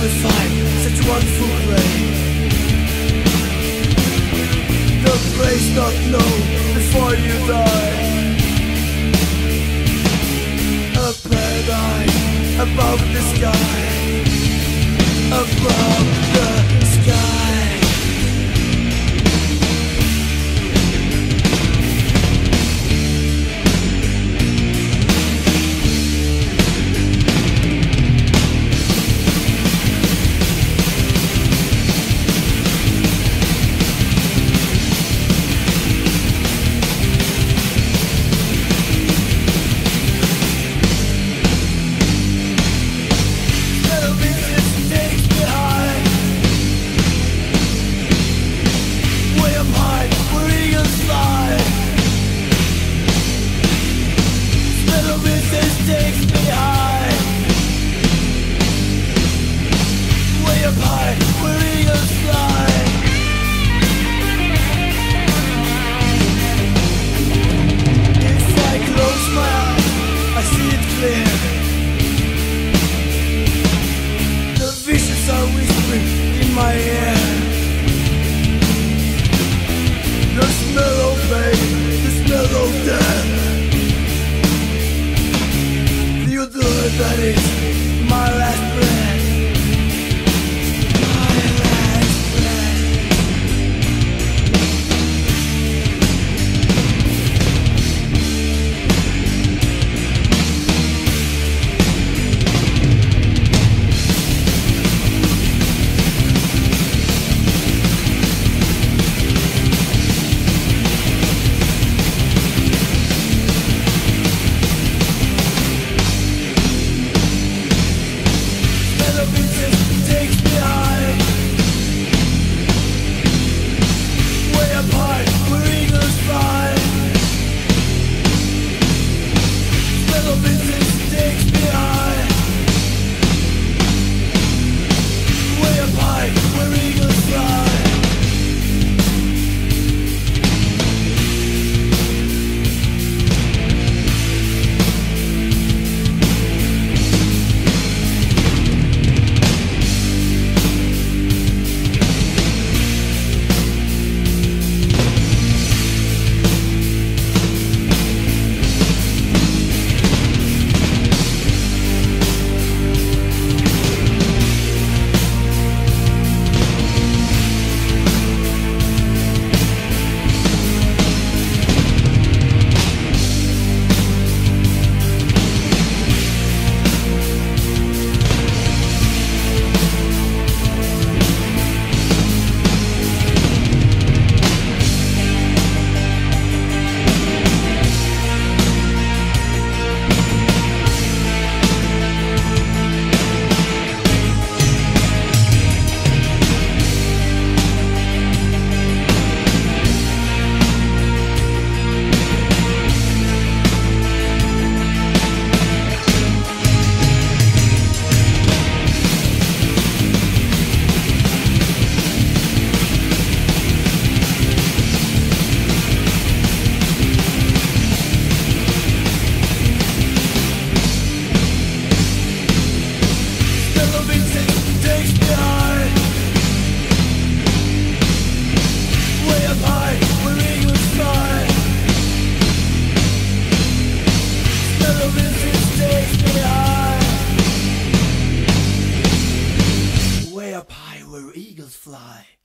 to find such wonderful play. The place not know before you die. A paradise above the sky, above the sky. Takes me high, way up high, where eagles fly. If I close my eyes, I see it clear. The visions are whispering in my ear. The smell of pain, the smell of death. That is my last breath. Way up high where eagles fly.